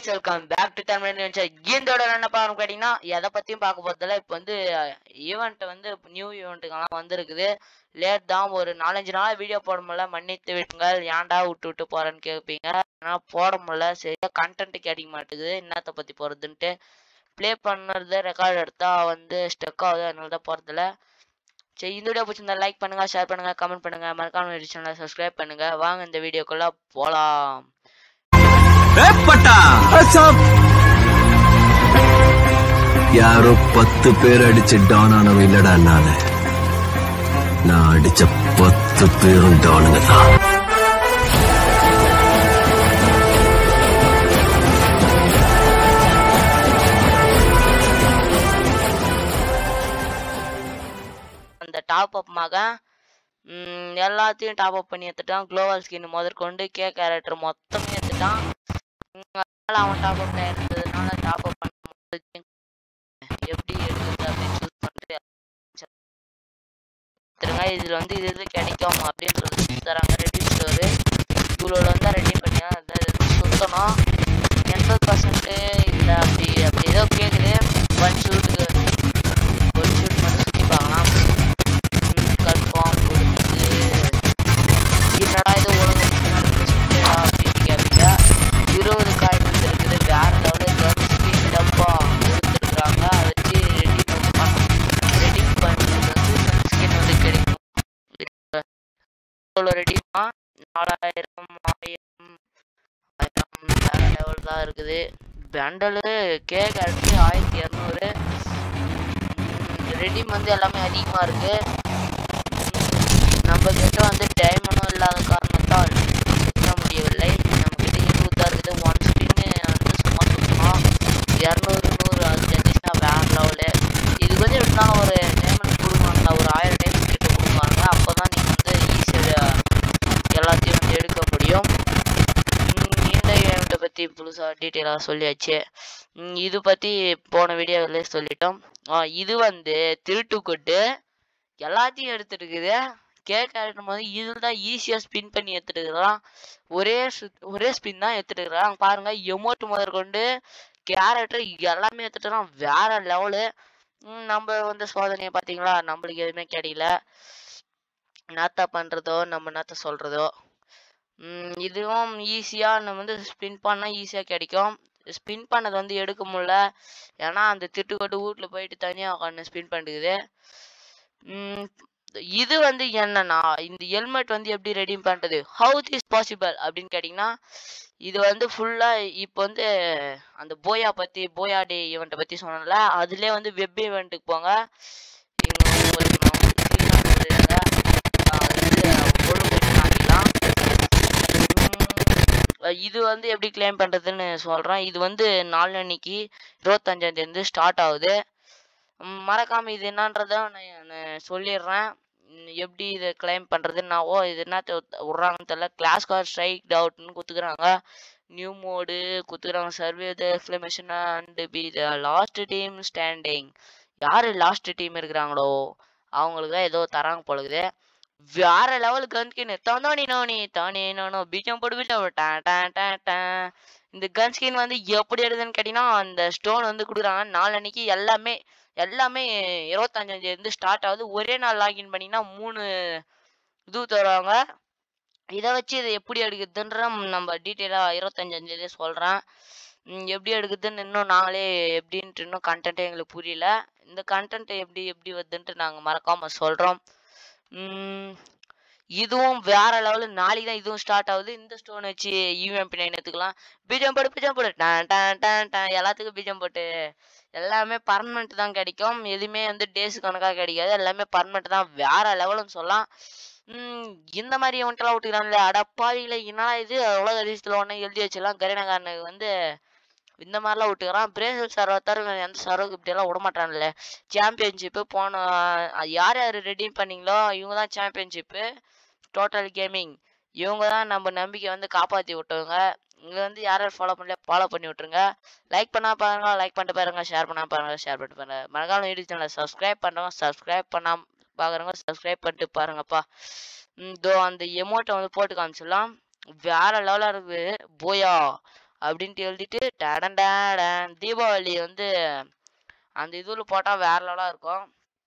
guys, welcome back to Tamil News. இதோட என்ன பார்க்க கேட்டீங்கன்னா எதை பத்தியும் பார்க்க போறதில்ல. இப்போ வந்து ஈவெண்ட் வந்து நியூ ஈவெண்ட்டுக்கெல்லாம் வந்திருக்குது. லேட் தான், ஒரு 4-5 நாள் வீடியோ போட முடியல, மன்னித்து விட்டுங்கள். ஏன்டா விட்டு போறேன்னு கேட்பீங்க. ஆனால் போட முடியல, சரியா கண்டென்ட் கிடைக்க மாட்டேங்குது. என்னத்தை பத்தி போறதுன்ட்டு ப்ளே பண்ணுறது ரெக்கார்ட் எடுத்தா வந்து ஸ்டெக் ஆகுது, அதனால தான் போறதில்ல. சரி, இந்த வீடியோ பிடிச்சிருந்தா லைக் பண்ணுங்க, ஷேர் பண்ணுங்க, கமெண்ட் பண்ணுங்க, மறக்காம சேனலை சப்ஸ்கிரைப் பண்ணுங்க. வாங்க இந்த வீடியோக்குள்ள போலாம். யாரோ 10 பேர் அடிச்சு டான் ஆனவன் இல்லடா நான் அடிச்ச 10 பேரும் டானுங்க தான். அந்த டாப் அப் மகன் எல்லாத்தையும் டாப் அப் பண்ணி எடுத்துட்டான். குளோவல் ஸ்கின் முதற்கொண்டு கே கேரக்டர் மொத்தமே எடுத்துட்டான். அவன் டாப் அப்ல இருந்ததுனால டாப் அப் பண்ணும்போது எப்படி எடுக்குது அப்படின்னு சூஸ் பண்ணிட்டு இதுல வந்து இது கிடைக்கும் அப்படின்றது தராங்க. ரெடி ஸ்டோரு இவ்வளோ வந்து ரெடி பண்ணி சுத்தணும். 80% இல்லை, அப்படி ஏதோ கேட்குது. ஒன் ஷூட்டுக்கு ஒரு ஷூட் மட்டும் சுற்றி பார்க்கலாம். கன்ஃபார்ம் கொடுத்து என்னடா இது ஒழுங்கு அப்படின்னு கேட்பீங்க. 20 காயின் வந்து இருக்குது. வேற லெவலில் கன் டப்பா கொடுத்துருக்குறாங்க. அதை வச்சு ரெடி பண்ணுறது வந்து கன் ஸ்கின் வந்து கிடைக்கும். ரெடிமா 4000 வேற லெவல் தான் இருக்குது. பேண்டலு கே கேரக்டர் 1200. ரெடிம் வந்து எல்லாமே அதிகமாக இருக்கு. நம்ம கிட்ட வந்து டைமண்டும் இல்லாத காரணத்தால் சுத்த முடியவில்லை. நம்ம கிட்ட 20 தான் இருக்குது. 1 ஸ்பின்னு வந்து சும்மா சுத்தணும். 200 100 அது இருந்துச்சுன்னா வேற லெவலு. இதுக்கு வந்து எப்படினாலும் ஒரு டைமண்ட் கொடுக்குவாங்க, ஒரு 1000 டைமண்ட் கிட்ட கொடுக்குவாங்க. அப்போ தான் நீங்கள் வந்து ஈஸியாக எல்லாத்தையும் வந்து எடுக்க முடியும். இந்த ஈவெண்ட்டை பற்றி புதுசாக டீட்டெயிலாக சொல்லியாச்சு. இது பற்றி போன வீடியோவிலே சொல்லிட்டோம். இது வந்து திருட்டு கொட்டு எல்லாத்தையும் எடுத்துட்டு இருக்குது. கேட்கும் போது இதில் தான் ஈஸியாக ஸ்பின் பண்ணி எடுத்துட்டு இருக்கிறான். ஒரே ஸ்பின் தான் எடுத்துட்டு இருக்கிறான். பாருங்க, எமோட் முதற்கொண்டு கேரக்டர் எல்லாமே எடுத்துட்டுறான். வேற லெவலு. நம்ம வந்து சோதனையை பார்த்தீங்களா, நம்மளுக்கு எதுவுமே கிடைக்கல. நாத்தா பண்ணுறதோ நம்ம நாத்த சொல்கிறதோ. இதுவும் ஈஸியாக நம்ம வந்து ஸ்பின் பண்ணால் ஈஸியாக கிடைக்கும். ஸ்பின் பண்ணது வந்து எடுக்க முடியல, ஏன்னா அந்த திட்டுக்கட்டு வீட்டில் போயிட்டு தனியாக உட்காந்து ஸ்பின் பண்ணிக்குது. இது வந்து என்னன்னா, இந்த ஹெல்மெட் வந்து எப்படி ரெடி பண்ணுறது, ஹவு திஸ் பாசிபிள் அப்படின்னு கேட்டிங்கன்னா, இது வந்து ஃபுல்லாக இப்போ வந்து அந்த போயா டே ஈவெண்ட்டை பற்றி சொன்னல, அதுலேயே வந்து வெப் ஈவெண்ட்டுக்கு போங்க. இது வந்து எப்படி கிளைம் பண்ணுறதுன்னு சொல்கிறேன். இது வந்து நாளன்னைக்கு 25ஆம் தேதி ஸ்டார்ட் ஆகுது. மறக்காமல் இது என்னன்றதை நான் சொல்லிடுறேன். எப்படி இதை கிளைம் பண்ணுறதுன்னு இது என்ன விட்றாங்கன்னு தெரியல. கிளாஸ் கார்ட் ஸ்ட்ரைக் அவுட்னு கொடுத்துக்கிறாங்க. நியூ மோடு கொடுத்துக்கிறாங்க. Survive the exclamation and be the last team standing. யார் லாஸ்ட் டீம் இருக்கிறாங்களோ அவங்களுக்கு தான் ஏதோ தராங்க போலுக்குது. வேற லெவல் கன்ஸ்கின் தானோ பீச்சம் போட்டு இந்த கன்ஸ்கின் வந்து எப்படி எடுதுன்னு கேட்டீங்கன்னா, அந்த ஸ்டோன் வந்து கொடுக்குறாங்க. நாளன்னைக்கு எல்லாமே 25ஆம் தேதி ஸ்டார்ட் ஆகுது. ஒரே நாள் லாகின் பண்ணிங்கன்னா 3 இது தருவாங்க. இதை வச்சு இதை எப்படி எடுக்குதுன்ற நம்ம டீட்டெயிலாக 25ஆம் தேதி சொல்கிறேன். எப்படி எடுக்குதுன்னு இன்னும் நாங்களே எப்படின்ட்டு இன்னும் கண்டென்ட்டே எங்களுக்கு புரியல. இந்த கண்டென்ட் எப்படி வருதுன்ட்டு நாங்கள் மறக்காமல் சொல்கிறோம். இதுவும் வேற லெவலு. நாளைக்கு தான் இதுவும் ஸ்டார்ட் ஆகுது. இந்த ஸ்டோன் வச்சு யூஎம்பி 9 எடுத்துக்கலாம். பீஜம் போட்டு எல்லாத்துக்கும் பீஜம் போட்டு எல்லாமே பர்மனெண்ட் தான் கிடைக்கும். எதுவுமே வந்து டேஸ் கணக்காக கிடைக்காது. எல்லாமே பர்மனெண்ட் தான். வேற லெவலுன்னு சொல்லலாம். இந்த மாதிரி இவன்ட்டெல்லாம் விட்டுக்கிறான்ல, அடப்பாவில என்னடா இது உலக அதிசயத்தில் ஒன்று எழுதி வச்சிடலாம். கரீனகாரனுக்கு வந்து இந்த மாதிரிலாம் விட்டுக்கிறான். பிரேசில் சர்வை தவிர எந்த சர்வுக்கு இப்படியெல்லாம் விடமாட்டான்ல. சாம்பியன்ஷிப்பு போன யார் ரெடீம் பண்ணீங்களோ இவங்க தான் சாம்பியன்ஷிப்பு. டோட்டல் கேமிங் இவங்க தான் நம்ம நம்பிக்கை வந்து காப்பாற்றி விட்டவங்க. இங்கே வந்து யார் ஃபாலோ பண்ணல ஃபாலோ பண்ணி விட்ருங்க. லைக் பண்ணா பாருங்க, லைக் பண்ணிட்டு பாருங்க. ஷேர் பண்ணா பாருங்க, ஷேர் பண்ணிட்டு பாருங்க. மறக்காம யூடியூப் சேனலை சப்ஸ்கிரைப் பண்ணுறவங்க சப்ஸ்கிரைப் பண்ணாம பார்க்குறவங்க சப்ஸ்கிரைப் பண்ணிட்டு பாருங்கப்பா. இதோ அந்த எமௌண்ட்டை வந்து போட்டு காமிச்சிடலாம். வேற லெவலாக இருக்குது. போயா அப்படின்ட்டு எழுதிட்டு டேடன் டேடன் தீபாவளி வந்து அந்த இதில் போட்டால் வேற லெவலாக இருக்கும்.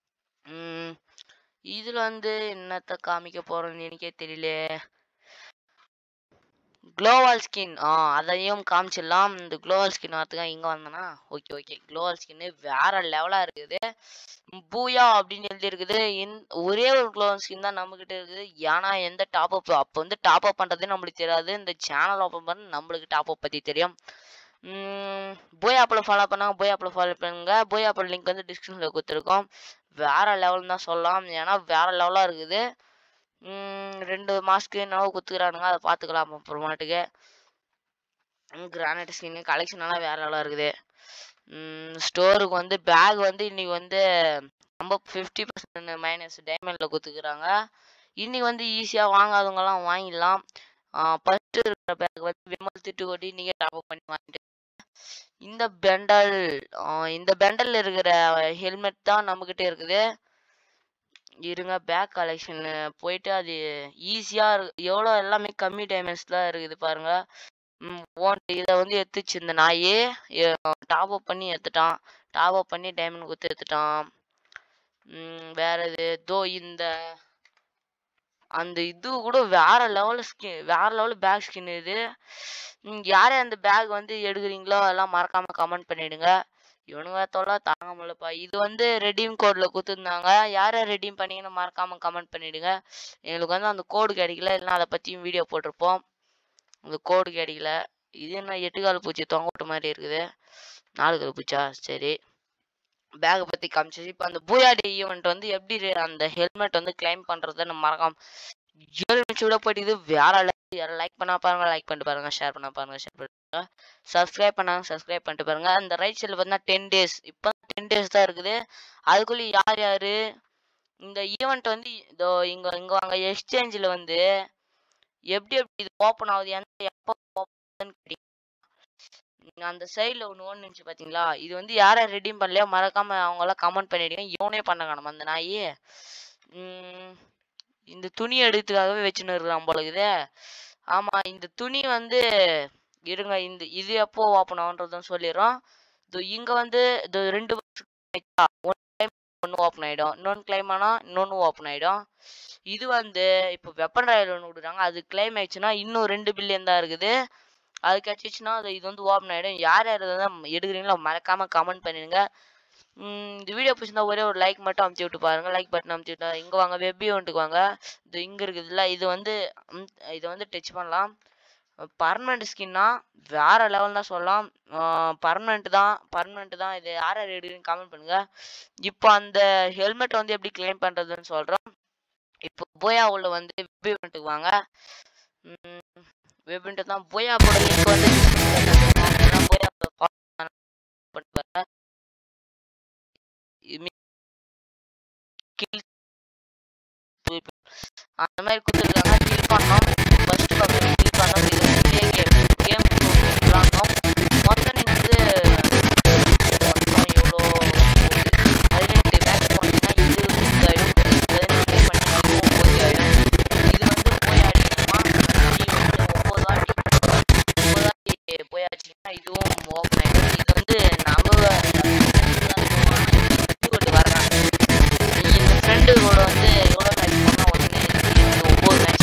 இதில் வந்து என்னத்தை காமிக்க போகிறோன்னு எனக்கே தெரியல. குளோவல் ஸ்கின் அதையும் காமிச்சிடலாம். இந்த குளோவல் ஸ்கின் வரதுக்காக இங்கே வந்தேன்னா ஓகே குளோவல் ஸ்கின்னு வேற லெவலாக இருக்குது. பூயா அப்படின்னு எழுதியிருக்குது. ஒரே ஒரு குளோவல் ஸ்கின் தான் நம்மக்கிட்ட இருக்குது. ஏன்னா எந்த டாப் அப் அப்போ வந்து டாப் அப் பண்ணுறதே நம்மளுக்கு தெரியாது. இந்த சேனல் ஓப்பன் பண்ண நம்மளுக்கு டாப் அப் பற்றி தெரியும். போய் ஆப்பில் ஃபாலோ பண்ணாங்க, போய் ஆப்பில் ஃபாலோ பண்ணுங்க. போய் ஆப்பில் லிங்க் வந்து டிஸ்கிரிப்ஷனில் கொடுத்துருக்கோம். வேற லெவல் தான் சொல்லலாம். ஏன்னா வேற லெவலாக இருக்குது. 2 மாஸ்க்கு என்னவோ குத்துக்கிறானுங்க, அதை பார்த்துக்கலாம் அப்புறமாட்டுக்கு. கிரானைட் ஸ்கின் கலெக்ஷன் எல்லாம் வேற லெவலாக இருக்குது. ஸ்டோருக்கு வந்து பேக் வந்து இன்னைக்கு வந்து ரொம்ப 50% மைனஸ் டைமண்டில் குத்துக்கிறாங்க. இன்னைக்கு வந்து ஈஸியாக வாங்காதவங்கலாம் வாங்கிடலாம். ஃபர்ஸ்ட் இருக்கிற பேக் வந்து விமல் திட்டுக்கொட்டி நீங்கள் டாப் அப் பண்ணி வாங்கிட்டு இந்த பெண்டல் இருக்கிற ஹெல்மெட் தான் நம்மக்கிட்ட இருக்குது. இருங்க பேக் கலெக்ஷன் போயிட்டு அது ஈஸியாக எவ்வளோ எல்லாமே கம்மி டைமண்ட்ஸில் இருக்குது பாருங்க. இதை வந்து எடுத்துச்சு இந்த நாயே டாப் அப் பண்ணி எடுத்துட்டான். டாப் அப் பண்ணி டைமண்ட் கொடுத்து எடுத்துட்டான். வேற இது அந்த இது கூட வேற லெவல் ஸ்கின், வேற லெவல் பேக் ஸ்கின் இது. யாரே அந்த பேக் வந்து எடுக்கிறீங்களோ அதெல்லாம் மறக்காம கமெண்ட் பண்ணிடுங்க. இவனுங்க தொல்லை தாங்க முடியலப்பா. இது வந்து ரெடீம் கோடில் கொடுத்துருந்தாங்க. யாரை ரெடீம் பண்ணீங்கன்னு மறக்காம கமெண்ட் பண்ணிடுங்க. எங்களுக்கு வந்து அந்த கோடு கிடைக்கல, இல்லைன்னா அதை பற்றியும் வீடியோ போட்டிருப்போம். அந்த கோடு கிடைக்கல. இது என்ன 8 கால் பூச்சி தொங்க விட்ட மாதிரி இருக்குது. 4 கால் பூச்சா? சரி, பேக்கை பற்றி காமிச்சிச்சு. இப்போ அந்த பூயாடி ஈவெண்ட் வந்து எப்படி அந்த ஹெல்மெட் வந்து கிளைம் பண்ணுறதுன்னு மறக்காம 7 நிமிஷம் விட போயிட்டு வேற யாரும் லைக் பண்ணா பாருங்க, லைக் பண்ணிட்டு பாருங்க, ஷேர் பண்ண பாருங்க, ஷேர் பண்ணுங்க, சப்ஸ்கிரைப் பண்ணாங்க சப்ஸ்கிரைப் பண்ணிட்டு பாருங்க. அந்த ரைட் சைடில் பார்த்தீங்கன்னா 10 days, இப்போ 10 days தான் இருக்குது. அதுக்குள்ளே யார் யார் இந்த ஈவெண்ட் வந்து இதோ இங்கே வாங்க எக்ஸ்சேஞ்சில் வந்து எப்படி இது ஓப்பன் ஆகுது, எப்போ ஓப்பன் கேட்டீங்க அந்த சைடில் ஒன்று இருந்துச்சு பார்த்தீங்களா? இது வந்து யாரை ரெடீம் பண்ணலையோ மறக்காம அவங்களாம் கமெண்ட் பண்ணிடுங்க. இவனே பண்ண காணும் அந்த நாயே. இந்த துணி எடுத்துக்காகவே வச்சுன்னு இருக்கிறான் போல இருக்குது. ஆமாம், இந்த துணி வந்து இருங்க இது எப்போ ஓப்பன் ஆகுன்றதும் சொல்லிடுறோம். இங்கே வந்து இது 2 ஒன்று ஓப்பன் ஆகிடும், இன்னொன்று கிளைம் ஆனால் இன்னொன்று ஓப்பன் ஆகிடும். இது வந்து இப்போ வெப்பன் ராயல் ஒன்று விடுறாங்க, அது கிளைம் ஆயிடுச்சுன்னா இன்னும் 2 பில்லியன் தான் இருக்குது. அது கிடச்சிச்சுன்னா இது வந்து ஓப்பன் ஆகிடும். யார் தான் எடுக்கிறீங்களோ மறக்காம கமெண்ட் பண்ணிடுங்க. இந்த வீடியோ பிடிச்சிருந்தா ஒரே ஒரு லைக் மட்டும் அமுச்சு விட்டு பாருங்க. லைக் பட்டன் அமுச்சு விட்டா இங்கே வாங்க, வெப் ஈவெண்ட்டுக்கு வாங்க. இது இங்கே இருக்குதுல்ல, இதை வந்து டச் பண்ணலாம். பர்மனெண்ட் ஸ்கின்னா வேற லெவல் தான் சொல்லலாம். பர்மனெண்ட் தான். இது யார் எடுக்கிறீங்க கமெண்ட் பண்ணுங்க. இப்போ அந்த ஹெல்மெட் வந்து எப்படி கிளைம் பண்ணுறதுன்னு சொல்கிறோம். இப்போ போயா உள்ள வந்து வெப் ஈவெண்ட்டுக்கு வாங்க. வெப் ஈவெண்ட் தான் போயா போட லிங்க் வந்து போயா அந்த மாதிரி கொடுத்துருக்காங்க. கிளிக் பண்ணோம், ஃபர்ஸ்ட் பக்கம் கிளிக் பண்ணோம். இது வந்து கேம் விளாடணும். மொத்தம் நீங்கள் வந்து எவ்வளோ 18 பேக் போனீங்கன்னா இது ஆகிடும், 18 பே பண்ணிங்கன்னா 9 ஆகிடும். இது வந்து போய் அடிக்கணுமா, நீங்கள் வந்து 9 வாட்டி போய் அடிச்சிங்கன்னா இதுவும் ஓப்பன் ஆகிடும். இது வந்து நம்ம கொண்டு வர்றாங்க. இந்த ஃப்ரெண்டு கூட வந்து எவ்வளோ மேட்ச் பண்ணால் உடனே 9 மேட்ச்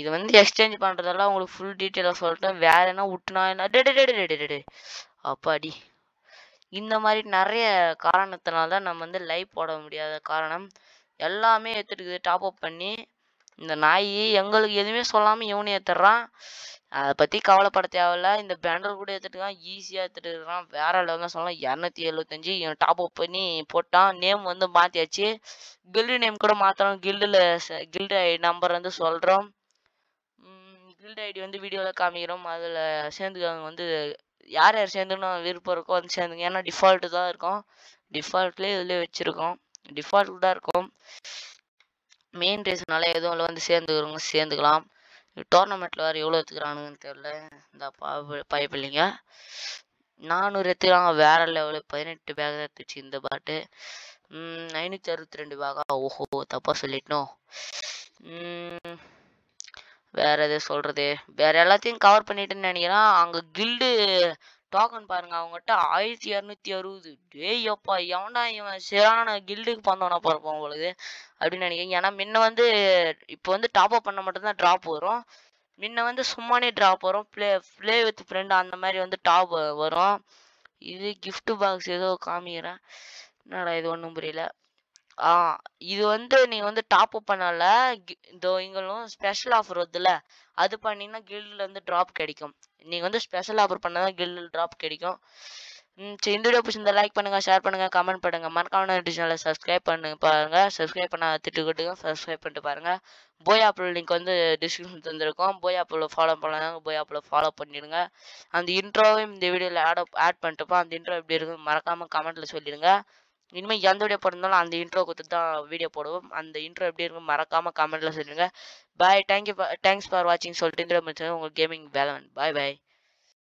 வந்து எக்ஸ்சேஞ்ச் பண்ணுறதெல்லாம் உங்களுக்கு ஃபுல் டீட்டெயிலாக சொல்லிட்டேன். வேற என்ன விட்டுனா என்ன டே அப்பாடி. இந்த மாதிரி நிறைய காரணத்தினால தான் நம்ம வந்து லைவ் போட முடியாத காரணம். எல்லாமே ஏற்றுட்டுக்குது டாப் அப் பண்ணி. இந்த நாய் எங்களுக்கு எதுவுமே சொல்லாமல் இவனு ஏற்றுறான். அதை பற்றி கவலைப்பட தேவையில்ல. இந்த பேண்டல் கூட ஏற்றுட்டுக்கான், ஈஸியாக ஏற்றுட்டு இருக்கான். வேற லெவல் தான் சொல்லலாம். 275 இவன் டாப் அப் பண்ணி போட்டான். நேம் வந்து மாற்றியாச்சு. கில்டு நேம் கூட மாற்றணும். கில்டு நம்பர் வந்து சொல்கிறோம். கில்டு ஐடி வந்து வீடியோவில் காமிக்கிறோம். அதில் சேர்ந்துக்கவங்க வந்து யார் யார் சேர்ந்துக்கணும் விருப்பம் இருக்கோ வந்து சேர்ந்துங்க. ஏன்னா டிஃபால்ட்டு தான் இருக்கும். டிஃபால்ட்லேயே இதுலேயே வச்சுருக்கோம். டிஃபால்ட் தான் இருக்கும். மெயின் ரீசனால எதுவும் இல்லை, வந்து சேர்ந்துக்கிறவங்க சேர்ந்துக்கலாம். டோர்னமெண்ட்டில் வேறு எவ்வளோ எடுத்துக்கிறானுங்கன்னு தெரில. இந்த பைப் இல்லைங்க 400 எடுத்துக்கிறாங்க. வேற லெவலு. 18 பேக் எடுத்துச்சு இந்த பாட்டு. 562 பேகா. ஓஹோ தப்பாக சொல்லிட்டோம். வேற எது சொல்றது, வேற எல்லாத்தையும் கவர் பண்ணிட்டுன்னு நினைக்கிறேன். அங்கே கில்டு டோக்கன் பாருங்க, அவங்ககிட்ட 1260. டேய் அப்பா எவன்டா இவன் சரியான கில்டுக்கு பந்தவனா பிறப்பான் உங்களுக்கு அப்படின்னு நினைக்கிறேன். ஏன்னா முன்ன வந்து இப்போ வந்து டாப் அப் பண்ண மட்டும்தான் ட்ராப் வரும். முன்ன வந்து சும்மானே ட்ராப் வரும். ப்ளே வித் ஃப்ரெண்ட் அந்த மாதிரி வந்து டாப் வரும். இது கிஃப்ட் பாக்ஸ் ஏதோ காமிக்கிறேன். என்னடா இது ஒன்றும் புரியல. இது வந்து நீங்க வந்து டாப் அப் பண்ணல, இதோ இங்களும் ஸ்பெஷல் ஆஃபர் வருதுல்ல, அது பண்ணீங்கன்னா கில்டில் வந்து ட்ராப் கிடைக்கும். நீங்க வந்து ஸ்பெஷல் ஆஃபர் பண்ணாதான் கில்டில் ட்ராப் கிடைக்கும். சரி, இந்த வீடியோ பிடிச்சிருந்தா லைக் பண்ணுங்க, ஷேர் பண்ணுங்க, கமெண்ட் பண்ணுங்க. மறக்காம சேனலை சப்ஸ்கிரைப் பண்ணு பாருங்க. சப்ஸ்கிரைப் பண்ண திட்டுக்கிட்டுங்க சப்ஸ்கிரைப் பண்ணிட்டு பாருங்க. போய் ஆப்பிள் லிங்க் வந்து டிஸ்கிரிப்ஷன் தந்திருக்கோம். போய் ஆப்பிள் ஃபாலோ பண்ணலாம். போய் ஆப்பிள் ஃபாலோ பண்ணிடுங்க. அந்த இன்ட்ரோவையும் இந்த வீடியோவில் ஆட் பண்ணிட்டுப்பா. அந்த இன்ட்ரோ எப்படி இருக்குன்னு மறக்காம கமெண்ட்ல சொல்லிடுங்க. இனிமேல் எந்த வீடியோ போட்டிருந்தாலும் அந்த இன்ட்ரோ கொடுத்து தான் வீடியோ போடுவோம். அந்த இன்ட்ரோ எப்படி இருக்கும் மறக்காம கமெண்ட்ல சொல்லுங்க. பாய், தேங்க்ஸ் ஃபார் வாட்சிங் சொல்லிட்டு இந்த உங்களுக்கு கேமிங் பேலவன். பாய் பாய்.